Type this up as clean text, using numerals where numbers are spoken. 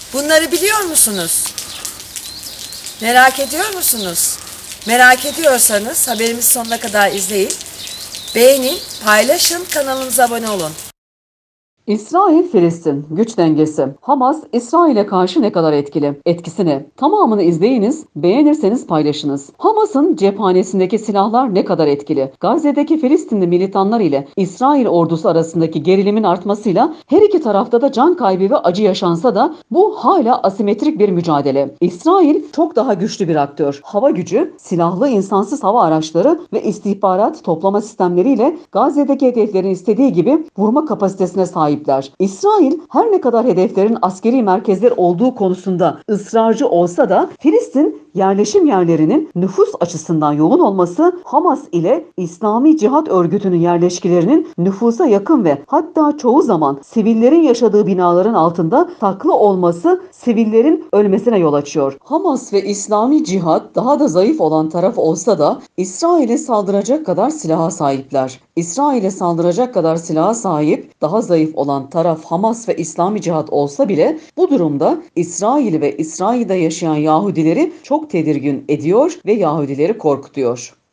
Bunları biliyor musunuz? Merak ediyor musunuz? Merak ediyorsanız haberimizi sonuna kadar izleyin. Beğenin, paylaşın, kanalımıza abone olun. İsrail-Filistin güç dengesi. Hamas, İsrail'e karşı ne kadar etkili? Etkisi ne? Tamamını izleyiniz, beğenirseniz paylaşınız. Hamas'ın cephanesindeki silahlar ne kadar etkili? Gazze'deki Filistinli militanlar ile İsrail ordusu arasındaki gerilimin artmasıyla her iki tarafta da can kaybı ve acı yaşansa da bu hala asimetrik bir mücadele. İsrail çok daha güçlü bir aktör. Hava gücü, silahlı insansız hava araçları ve istihbarat toplama sistemleriyle Gazze'deki hedeflerin istediği gibi vurma kapasitesine sahipler. İsrail her ne kadar hedeflerin askeri merkezler olduğu konusunda ısrarcı olsa da Filistin yerleşim yerlerinin nüfus açısından yoğun olması Hamas ile İslami Cihat Örgütü'nün yerleşkilerinin nüfusa yakın ve hatta çoğu zaman sivillerin yaşadığı binaların altında saklı olması sivillerin ölmesine yol açıyor. Hamas ve İslami Cihat daha da zayıf olan taraf olsa da İsrail'e saldıracak kadar silaha sahipler. İsrail'e saldıracak kadar silaha sahip, daha zayıf olan taraf Hamas ve İslami Cihat olsa bile bu durumda İsrail ve İsrail'de yaşayan Yahudileri çok tedirgin ediyor ve Yahudileri korkutuyor.